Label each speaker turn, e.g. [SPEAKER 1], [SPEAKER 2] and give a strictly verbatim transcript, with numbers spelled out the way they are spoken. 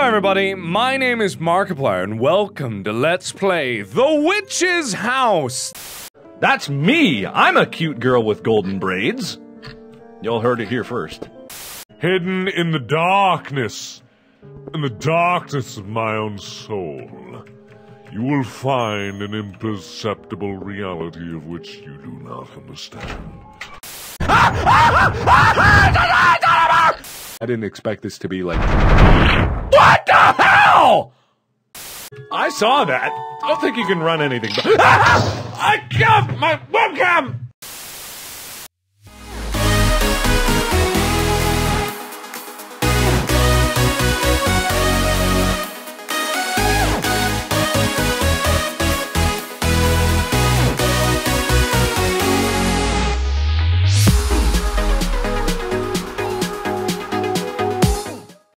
[SPEAKER 1] Hello everybody, my name is Markiplier and welcome to Let's Play The Witch's House!
[SPEAKER 2] That's me! I'm a cute girl with golden braids. Y'all heard it here first.
[SPEAKER 3] Hidden in the darkness, in the darkness of my own soul, you will find an imperceptible reality of which you do not understand.
[SPEAKER 4] I didn't expect this to be like...
[SPEAKER 2] What the hell?! I saw that. I don't think you can run anything but- I got my webcam!